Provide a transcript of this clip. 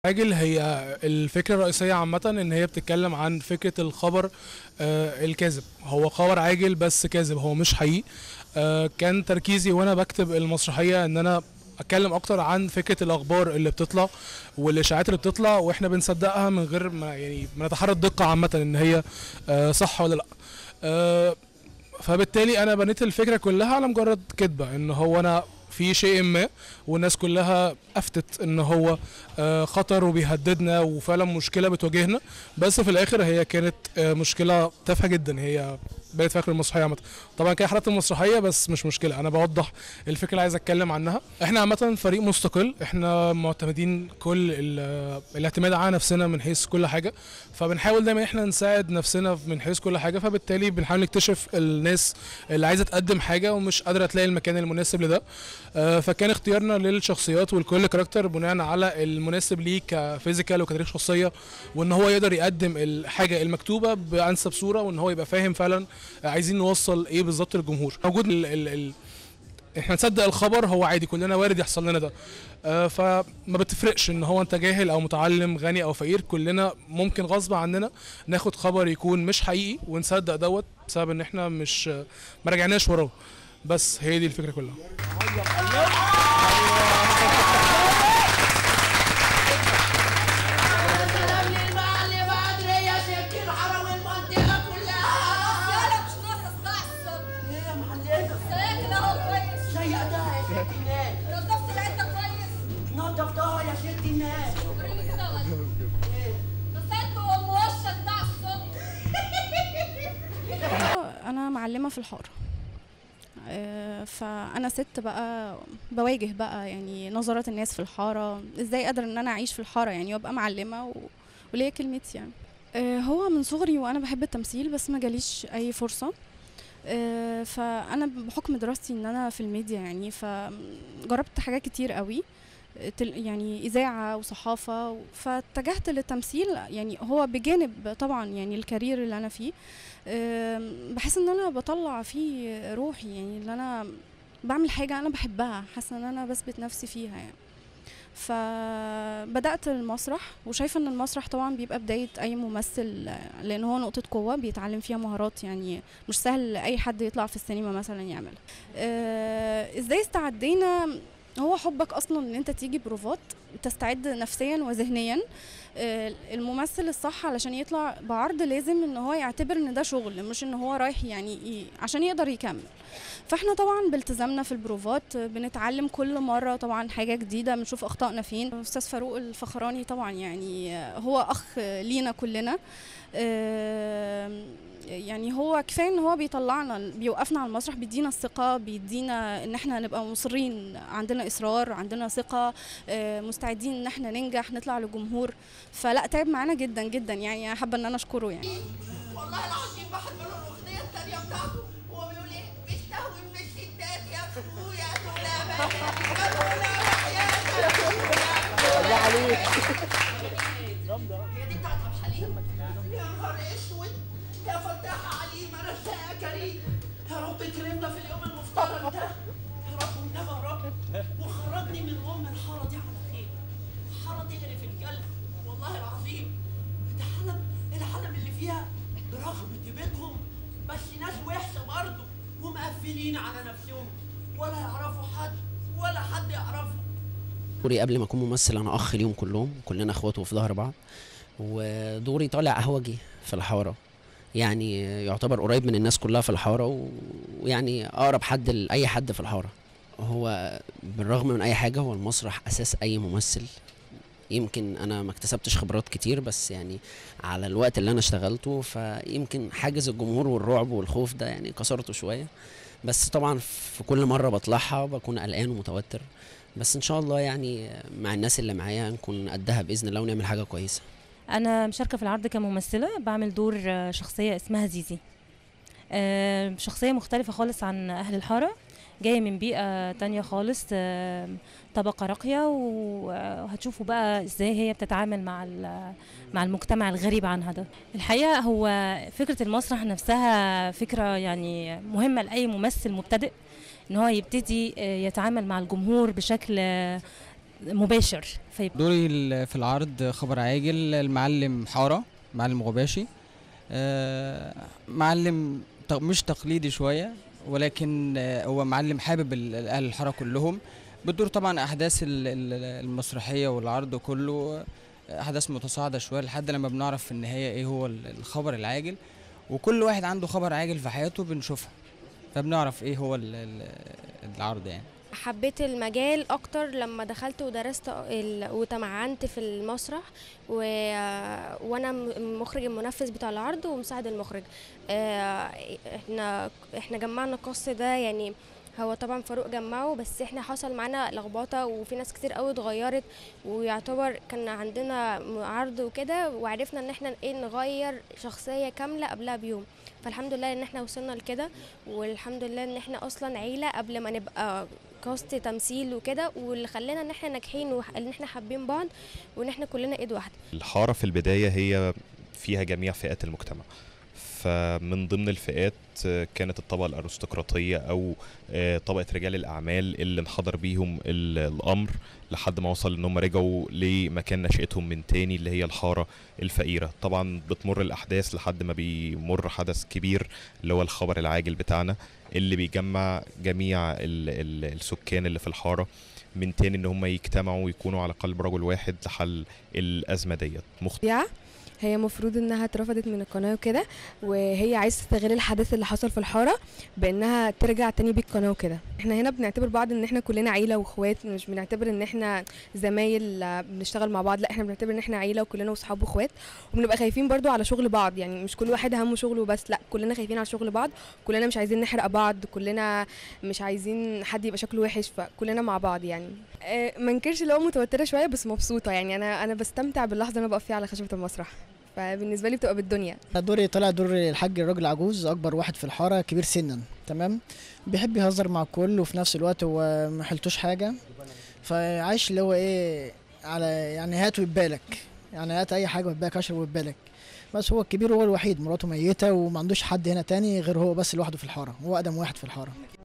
عاجل هي الفكرة الرئيسية عامة ان هي بتتكلم عن فكرة الخبر الكاذب. هو خبر عاجل بس كاذب، هو مش حقيقي. كان تركيزي وانا بكتب المسرحية ان انا اتكلم اكتر عن فكرة الاخبار اللي بتطلع والاشاعات اللي بتطلع واحنا بنصدقها من غير ما ما نتحرى الدقة عامة ان هي صح ولا لا. فبالتالي انا بنيت الفكرة كلها على مجرد كذبة، ان هو انا في شيء ما والناس كلها افتت ان هو خطر وبيهددنا وفعلا مشكله بتواجهنا، بس في الاخر هي كانت مشكله تافهه جدا. هي بقت في اخر المسرحيه عامه. طبعا كده حلقه المسرحيه بس مش مشكله، انا بوضح الفكره اللي عايز اتكلم عنها. احنا عامه فريق مستقل، احنا معتمدين كل الاعتماد على نفسنا من حيث كل حاجه، فبنحاول دايما احنا نساعد نفسنا من حيث كل حاجه. فبالتالي بنحاول نكتشف الناس اللي عايزه تقدم حاجه ومش قادره تلاقي المكان المناسب لده. فكان اختيارنا للشخصيات ولكل كاركتر بناء على المناسب ليه كفيزيكال وكتاريخ شخصيه، وان هو يقدر يقدم الحاجه المكتوبه بانسب صوره، وان هو يبقى فاهم فعلا عايزين نوصل ايه بالظبط للجمهور. موجود احنا نصدق الخبر، هو عادي كلنا وارد يحصل لنا ده. فما بتفرقش ان هو انت جاهل او متعلم غني او فقير، كلنا ممكن غصب عننا ناخد خبر يكون مش حقيقي ونصدق دوت بسبب ان احنا مش ما رجعناش وراه. بس هي دي الفكره كلها. نضفتها يا ست الناس. وريني كده غسلت وموشك بتاع الصبح. انا معلمه في الحاره، فانا ست بقى بواجه بقى يعني نظرات الناس في الحاره، ازاي قادره ان انا اعيش في الحاره يعني وابقى معلمه وليا كلمتي يعني. هو من صغري وانا بحب التمثيل بس ما جاليش اي فرصه. فانا بحكم دراستي ان انا في الميديا يعني فجربت حاجات كتير قوي، يعني إذاعة وصحافة، فاتجهت للتمثيل يعني هو بجانب طبعا يعني الكارير اللي أنا فيه. بحس إن أنا بطلع فيه روحي، يعني إن أنا بعمل حاجة أنا بحبها، حاسة إن أنا بثبت نفسي فيها يعني. فبدأت المسرح، وشايفة إن المسرح طبعا بيبقى بداية أي ممثل، لأن هو نقطة قوة بيتعلم فيها مهارات يعني مش سهل أي حد يطلع في السينما مثلا يعملها. إزاي استعدينا؟ هو حبك اصلا ان انت تيجي بروفات تستعد نفسيا وذهنيا. الممثل الصح علشان يطلع بعرض لازم ان هو يعتبر ان ده شغل، مش ان هو رايح يعني عشان يقدر يكمل. فاحنا طبعا بالتزامنا في البروفات بنتعلم كل مره طبعا حاجه جديده، بنشوف اخطائنا فين. استاذ فاروق الفخراني طبعا يعني هو اخ لينا كلنا. يعني هو كفايه ان هو بيطلعنا بيوقفنا على المسرح، بيدينا الثقه، بيدينا ان احنا نبقى مصرين، عندنا اصرار، عندنا ثقه، مستعدين ان احنا ننجح نطلع للجمهور. فلا تعب معانا جدا جدا يعني، حابه ان انا اشكره يعني. والله العظيم بحب له الاغنيه الثانيه بتاعته، هو بيقول ايه؟ بيستهوي من الستات يا اخويا دول الله عليك. هي دي بتاعت عبد الحليم. يا نهار اسود يا فتاح عليم، انا يا كريم، يا رب اكرمنا في اليوم المفترض ده يا رب، والنبي يا رب، وخرجني من الحاره دي على خير. الحاره دي اللي في القلب والله العظيم، الحلم اللي فيها برغم طيبتهم بس ناس وحشه برضه ومقفلين على نفسهم، ولا يعرفوا حد ولا حد يعرفهم. دوري قبل ما اكون ممثل انا اخ ليهم كلهم، كلنا اخوات وفي ظهر بعض، ودوري طالع قهوجي في الحاره، يعني يعتبر قريب من الناس كلها في الحاره، ويعني اقرب حد لاي حد في الحاره. هو بالرغم من اي حاجه هو المسرح اساس اي ممثل. يمكن انا ما اكتسبتش خبرات كتير بس يعني على الوقت اللي انا اشتغلته، فيمكن حاجز الجمهور والرعب والخوف ده يعني كسرته شويه، بس طبعا في كل مره بطلعها بكون قلقان ومتوتر، بس ان شاء الله يعني مع الناس اللي معايا نكون قدها باذن الله ونعمل حاجه كويسه. انا مشاركه في العرض كممثله، بعمل دور شخصيه اسمها زيزي. شخصيه مختلفه خالص عن اهل الحاره، جايه من بيئه تانية خالص، طبقه راقيه، وهتشوفوا بقى ازاي هي بتتعامل مع المجتمع الغريب عنها ده. الحقيقه هو فكره المسرح نفسها فكره يعني مهمه لاي ممثل مبتدئ، ان هو يبتدي يتعامل مع الجمهور بشكل مباشر. دوري في العرض خبر عاجل المعلم حارة، معلم غباشي. معلم مش تقليدي شوية، ولكن هو معلم حابب اهل الحاره كلهم. بتدور طبعا احداث المسرحيه والعرض كله احداث متصاعده شويه لحد لما بنعرف في النهايه ايه هو الخبر العاجل، وكل واحد عنده خبر عاجل في حياته بنشوفها فبنعرف ايه هو العرض يعني. حبيت المجال اكتر لما دخلت ودرست وتمعنت في المسرح وانا المخرج المنفذ بتاع العرض ومساعد المخرج. احنا جمعنا القص ده، يعني هو طبعا فاروق جمعه، بس احنا حصل معانا لخبطه وفي ناس كتير قوي اتغيرت، ويعتبر كان عندنا عرض وكده وعرفنا ان احنا نغير شخصيه كامله قبلها بيوم. فالحمد لله ان احنا وصلنا لكده، والحمد لله ان احنا اصلا عيله قبل ما نبقى كاست تمثيل وكده، واللي خلانا ان احنا ناجحين وان احنا حابين بعض وان احنا كلنا ايد واحده. الحاره في البدايه هي فيها جميع فئات المجتمع، فمن ضمن الفئات كانت الطبقه الارستقراطيه او طبقه رجال الاعمال اللي انحدر بيهم الامر لحد ما وصل ان هم رجعوا لمكان نشأتهم من تاني اللي هي الحاره الفقيره. طبعا بتمر الاحداث لحد ما بيمر حدث كبير اللي هو الخبر العاجل بتاعنا اللي بيجمع جميع السكان اللي في الحاره من تاني ان هم يجتمعوا ويكونوا على قلب رجل واحد لحل الازمه ديت. هي مفروض انها اترفضت من القناه وكده، وهي عايزه تستغل الحدث اللي حصل في الحاره بانها ترجع تاني بالقناه وكده. احنا هنا بنعتبر بعض ان احنا كلنا عيله واخوات، مش بنعتبر ان احنا زمايل بنشتغل مع بعض، لا احنا بنعتبر ان احنا عيله وكلنا واصحاب واخوات، وبنبقى خايفين برضو على شغل بعض، يعني مش كل واحد همه شغله بس، لا كلنا خايفين على شغل بعض، كلنا مش عايزين نحرق بعض، كلنا مش عايزين حد يبقى شكله وحش، فكلنا مع بعض يعني. ما انكرش لو متوتره شويه بس مبسوطه، يعني انا بستمتع باللحظه اللي انا بقف فيها على خشبه المسرح، فبالنسبه لي بتبقى بالدنيا. دوري طلع دور الحاج الراجل عجوز، اكبر واحد في الحاره، كبير سنا، تمام، بيحب يهزر مع الكل وفي نفس الوقت هو ما حلتوش حاجه، فعايش اللي هو ايه على يعني هات ويبالك، يعني هات اي حاجه ويبالك، اشرب ويبالك، بس هو الكبير، هو الوحيد، مراته ميته وما عندوش حد هنا تاني غير هو بس لوحده في الحاره، هو اقدم واحد في الحاره.